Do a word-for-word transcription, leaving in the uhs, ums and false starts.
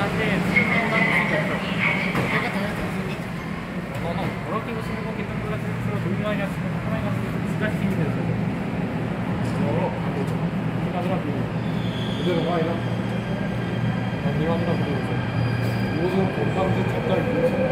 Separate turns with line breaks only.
사실 수능 방식이 없어.
내가 더 했었는데.
너는 워킹을 쓰는 거기 때문에 스스로 동일하게 쓰는 하나의 가서 지가 힘이 되는 거죠.
어, 안 되죠.
마지막 비교.
그대로 가, 이나.
마지막이라 부르고 있어요.
이것은 본방지 적당히